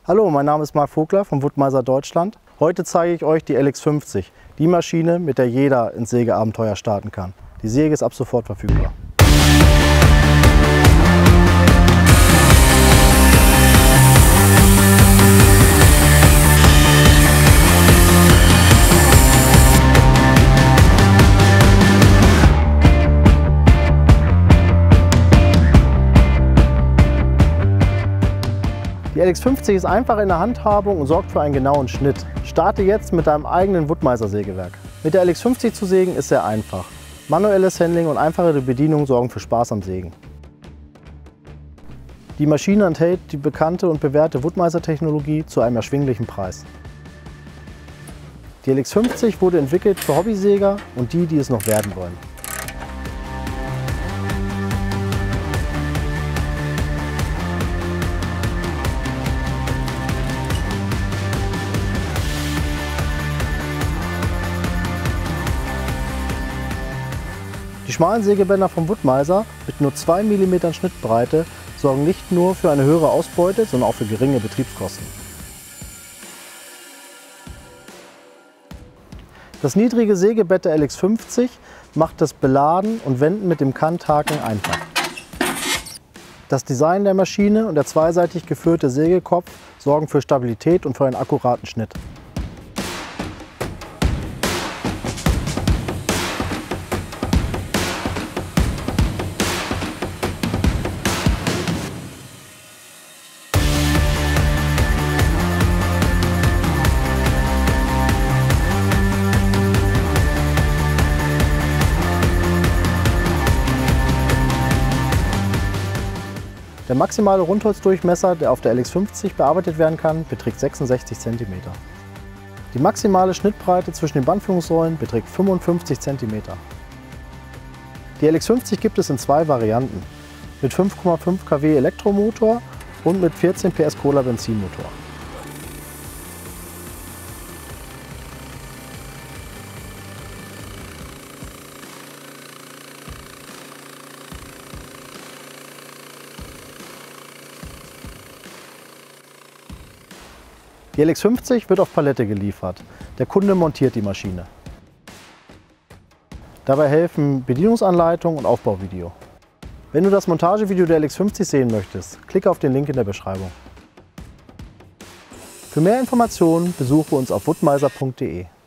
Hallo, mein Name ist Marc Vogler von Woodmiser Deutschland. Heute zeige ich euch die LX50, die Maschine, mit der jeder ins Sägeabenteuer starten kann. Die Säge ist ab sofort verfügbar. Die LX50 ist einfach in der Handhabung und sorgt für einen genauen Schnitt. Starte jetzt mit deinem eigenen Woodmiser Sägewerk. Mit der LX50 zu sägen ist sehr einfach. Manuelles Handling und einfache Bedienung sorgen für Spaß am Sägen. Die Maschine enthält die bekannte und bewährte Woodmiser Technologie zu einem erschwinglichen Preis. Die LX50 wurde entwickelt für Hobbysäger und die, die es noch werden wollen. Die schmalen Sägebänder vom Woodmiser mit nur 2 mm Schnittbreite sorgen nicht nur für eine höhere Ausbeute, sondern auch für geringe Betriebskosten. Das niedrige Sägebett der LX50 macht das Beladen und Wenden mit dem Kanthaken einfach. Das Design der Maschine und der zweiseitig geführte Sägekopf sorgen für Stabilität und für einen akkuraten Schnitt. Der maximale Rundholzdurchmesser, der auf der LX50 bearbeitet werden kann, beträgt 66 cm. Die maximale Schnittbreite zwischen den Bandführungsrollen beträgt 55 cm. Die LX50 gibt es in zwei Varianten, mit 5,5 kW Elektromotor und mit 14 PS Kohler Benzinmotor. Die LX50 wird auf Palette geliefert. Der Kunde montiert die Maschine. Dabei helfen Bedienungsanleitung und Aufbauvideo. Wenn du das Montagevideo der LX50 sehen möchtest, klicke auf den Link in der Beschreibung. Für mehr Informationen besuche uns auf woodmiser.de.